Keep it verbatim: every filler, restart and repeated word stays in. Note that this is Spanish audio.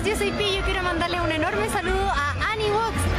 yo soy Pi y yo quiero mandarle un enorme saludo a Annie Vox,